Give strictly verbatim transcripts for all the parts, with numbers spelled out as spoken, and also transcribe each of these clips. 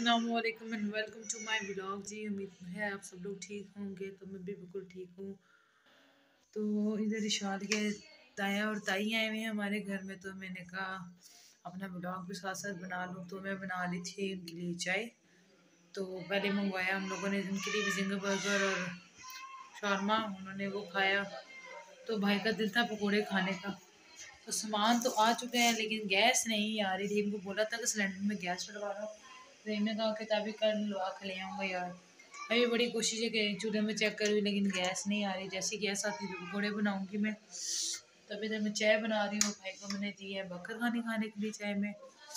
अस्सलामुअलैकुम and welcome to my vlog. जी उम्मीद है आप सब लोग ठीक होंगे, तो मैं भी बिल्कुल ठीक हूँ। तो इधर इशाल के ताया और ताई आए हुए हैं हमारे घर में, तो मैंने कहा अपना व्लॉग भी साथ साथ बना लूँ। तो मैं बना ली थी उनके लिए चाय। तो पहले मंगवाया हम लोगों ने उनके लिए भी जिंगर बर्गर और शॉर्मा, उन्होंने वो खाया। तो भाई का दिल था पकौड़े खाने का। तो सामान तो आ चुके हैं लेकिन गैस नहीं आ रही थी। इनको बोला था कि सिलेंडर में गैस डलवा रहा हूँ, तो इन्होंने कहा कि तभी कल लगा के ले आऊँगा यार। अभी बड़ी कोशिश है कि चूल्हे में चेक करूँ लेकिन गैस नहीं आ रही। जैसी गैस आती तो पकौड़े बनाऊँगी मैं। तभी तो मैं चाय बना रही हूँ। भाई को मैंने दी है बकर खाने खाने के लिए चाय में।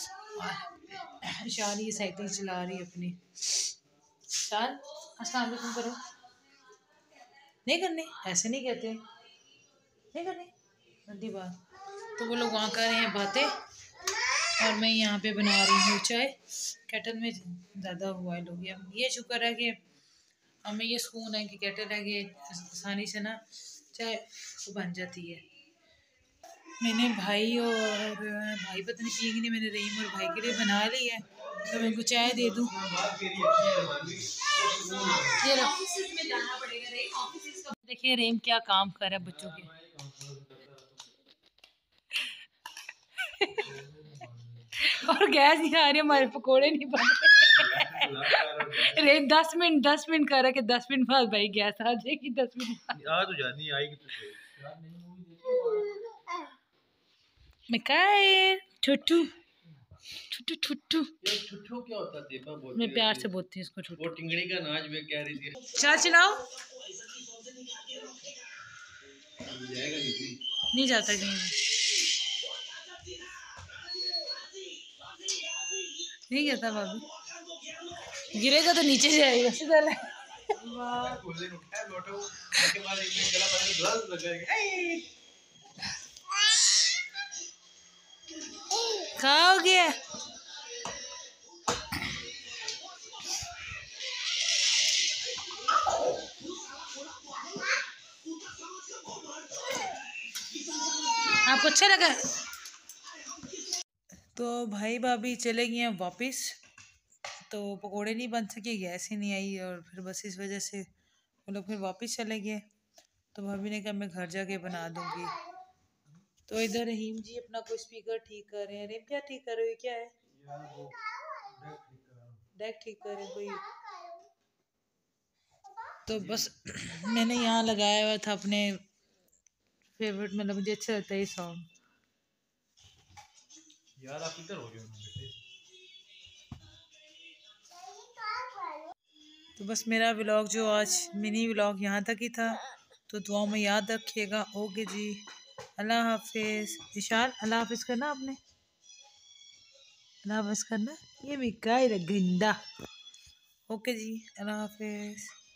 और शाल ये साइकिल चला रही है अपनी। शाल अस्सलाम वालेकुम करो। नहीं करनी, ऐसे नहीं कहते, नहीं करनी गंदी बात। तो वो लोग वहाँ कर रहे हैं बातें और मैं यहाँ पे बना रही हूँ चाय। केटल में ज़्यादा बॉयल हो गया। ये शुक्र है कि हमें ये सुकून है कि केटल है कि आसानी से ना चाय तो बन जाती है। मैंने भाई और भाई पता नहीं पी नहीं, मैंने रहीम और भाई के लिए बना ली है, तो मैं उनको चाय दे दूँ। देखिए रहीम क्या काम कर रहा है बच्चों के। और गैस नहीं आ रही, हमारे पकोड़े नहीं बन रहे। रे दस मिनट दस मिनट कर रहा है कि दस मिनट बाद भाई गैस आ जाएगी। दस मिनट आ तो जानी आएगी मिकाइल ठुट्टू ठुट्टू ठुट्टू ठुट्टू क्या होता है? मैं प्यार से बोलती हूँ इसको ठुट्टू। वो टिंगड़ी का नाच में कह रही थी। चल चलाओ, नहीं जाता कहीं नहीं कहता भाभी, गिरेगा तो नीचे जाएगा सीधा। खाओगे? आपको अच्छा लगा? तो भाई भाभी चले गए हैं वापस। तो पकोड़े नहीं बन सके, गैस ही नहीं आई, और फिर बस इस वजह से वो लोग फिर वापस चले गए। तो भाभी ने कहा मैं घर जाके बना दूंगी। तो इधर रहीम जी अपना कोई स्पीकर ठीक कर रहे हैं। रहीम क्या ठीक कर रहे हो? क्या है? डेक ठीक कर रहे हैं कोई। तो बस मैंने यहाँ लगाया हुआ था अपने फेवरेट, मतलब मुझे अच्छा लगता है ये सॉन्ग। यार आप इधर हो गए। तो बस मेरा व्लॉग जो आज मिनी व्लॉग यहाँ तक ही था। तो दुआ में याद रखिएगा। ओके जी, अल्लाह हाफिज़। इशाल अल्लाह हाफिज़ करना आपने, अल्लाह हाफिज़ करना। ये मिकाई गंदा। ओके जी, अल्लाह हाफिज़।